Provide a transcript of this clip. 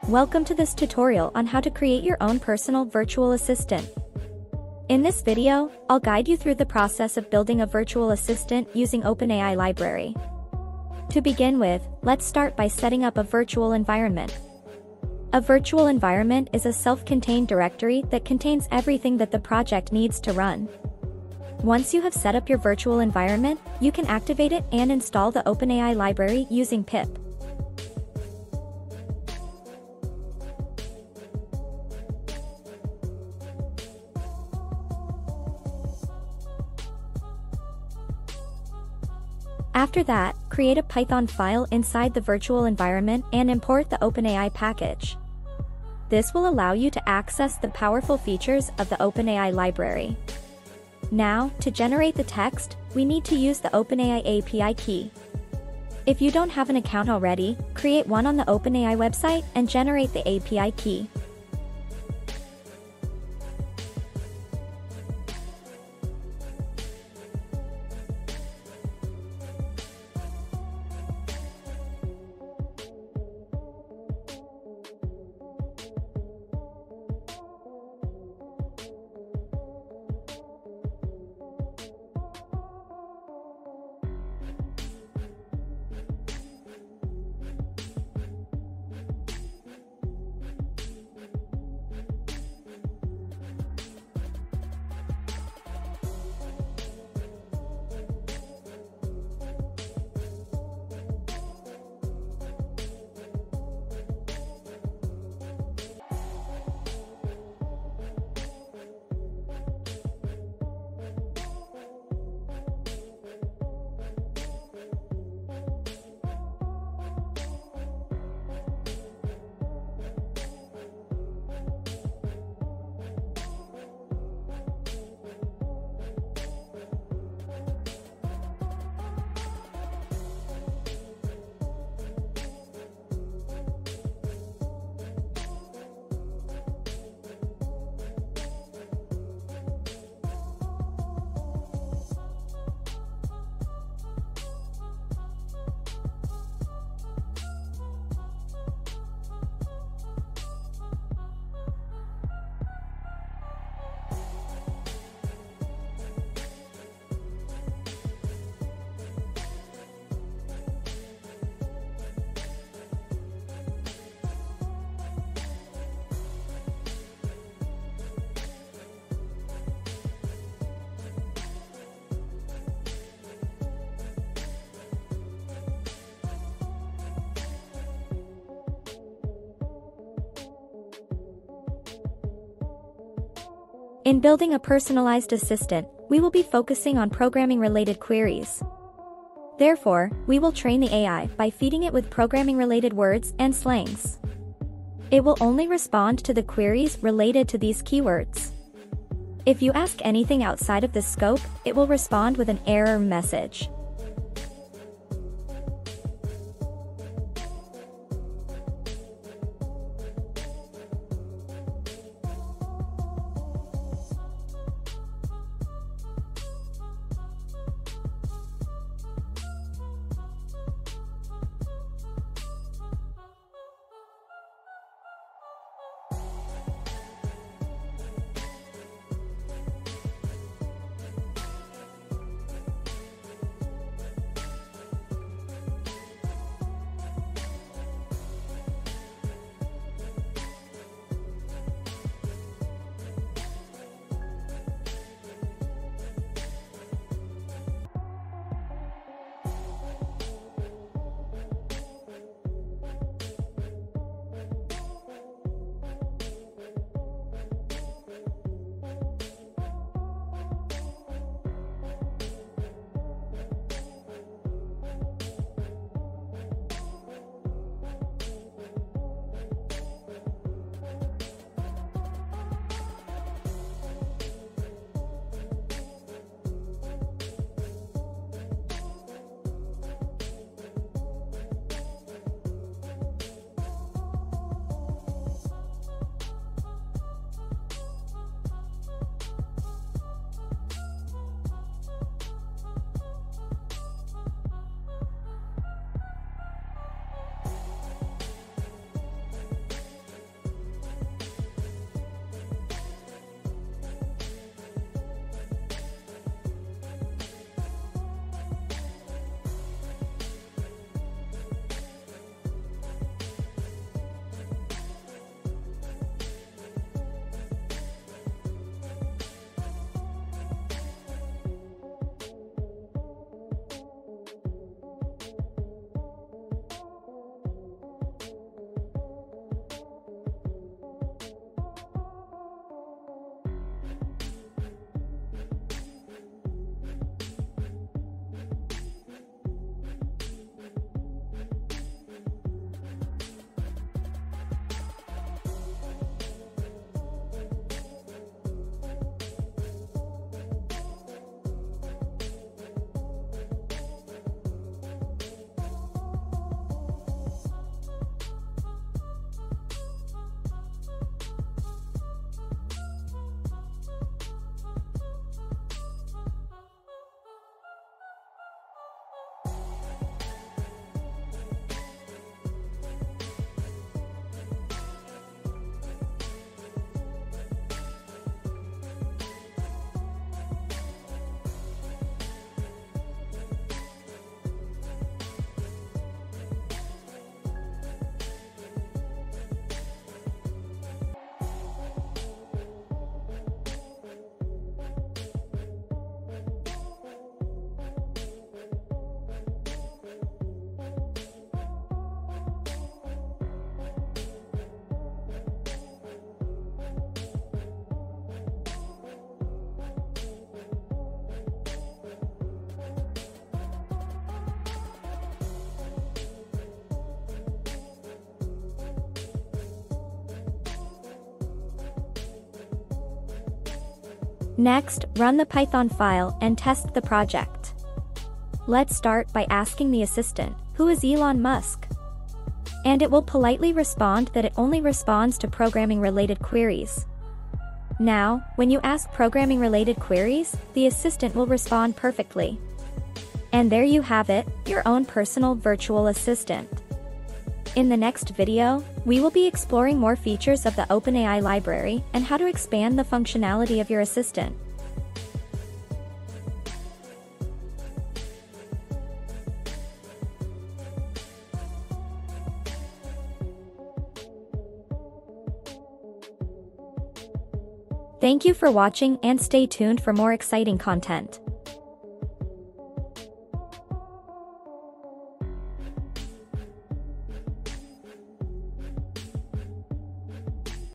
Welcome to this tutorial on how to create your own personal virtual assistant. In this video, I'll guide you through the process of building a virtual assistant using OpenAI library. To begin with, let's start by setting up a virtual environment. A virtual environment is a self-contained directory that contains everything that the project needs to run. Once you have set up your virtual environment, you can activate it and install the OpenAI library using pip. After that, create a Python file inside the virtual environment and import the OpenAI package. This will allow you to access the powerful features of the OpenAI library. Now, to generate the text, we need to use the OpenAI API key. If you don't have an account already, create one on the OpenAI website and generate the API key. In building a personalized assistant, we will be focusing on programming-related queries. Therefore, we will train the AI by feeding it with programming-related words and slangs. It will only respond to the queries related to these keywords. If you ask anything outside of this scope, it will respond with an error message. Next, run the Python file and test the project. Let's start by asking the assistant, who is Elon Musk? And it will politely respond that it only responds to programming-related queries. Now, when you ask programming-related queries, the assistant will respond perfectly. And there you have it, your own personal virtual assistant. In the next video, we will be exploring more features of the OpenAI library and how to expand the functionality of your assistant. Thank you for watching and stay tuned for more exciting content.